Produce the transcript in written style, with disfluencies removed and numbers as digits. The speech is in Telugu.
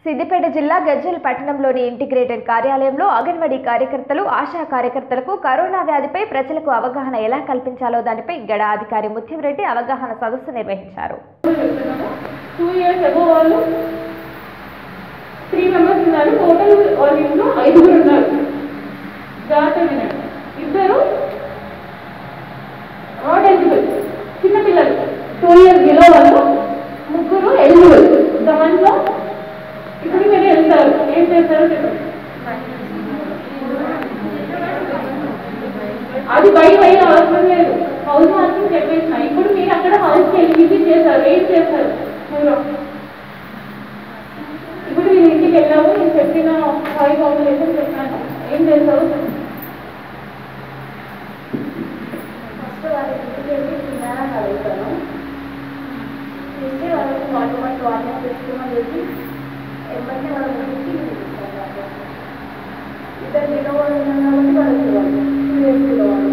సిద్దిపేట జిల్లా గజ్వేల్ పట్టణంలోని ఇంటిగ్రేటెడ్ కార్యాలయంలో అంగన్వాడీ కార్యకర్తలు ఆశా కార్యకర్తలకు కరోనా వ్యాధిపై ప్రజలకు అవగాహన ఎలా కల్పించాలో దానిపై గడ అధికారి ముత్యంరెడ్డి అవగాహన సదస్సు నిర్వహించారు. 2 years ago వాళ్ళు 3 members ఉన్నారు. టోటల్ వాళ్ళ ఇంట్లో 5 ఉన్నారు. జాగ్రత్తగా ఇద్దరు నాట్ ఎలిజిబుల్ చిన్న పిల్లలు 2 years బిలో వాళ్ళు, ముగ్గురు ఎలిజిబుల్. దాంట్లో ఇప్పుడు మీరు వెళ్తారు, ఏం చేస్తారో చెప్పండి. అది బయట అవసరం లేదు, హౌస్ మాత్రం చెప్పేసిన. ఇప్పుడు మీరు అక్కడ హౌస్కి వెళ్ళి విజిట్ చేస్తారు, ఏం చేస్తారు మీరు? ఇప్పుడు నేను ఇంటికి వెళ్ళాము, నేను చెప్పిన 5 పాపులేషన్ చెప్పాను, ఏం చేస్తారు? ఫస్ట్ వాళ్ళ ఇంటికి వెళ్ళి తిన్నారా కలుగుతాను, తింటే వాళ్ళకి వాటర్ పెట్టుకోమని చెప్పి ఎప్పటికీ వాళ్ళ గురించి ఇద్దరు పిల్లవాళ్ళు ఉన్నారు కాబట్టి వాళ్ళకి 2 years పిల్లవాళ్ళు